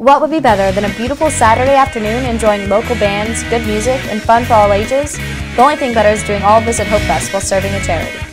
What would be better than a beautiful Saturday afternoon enjoying local bands, good music, and fun for all ages? The only thing better is doing all of this at Hopefest while serving a charity.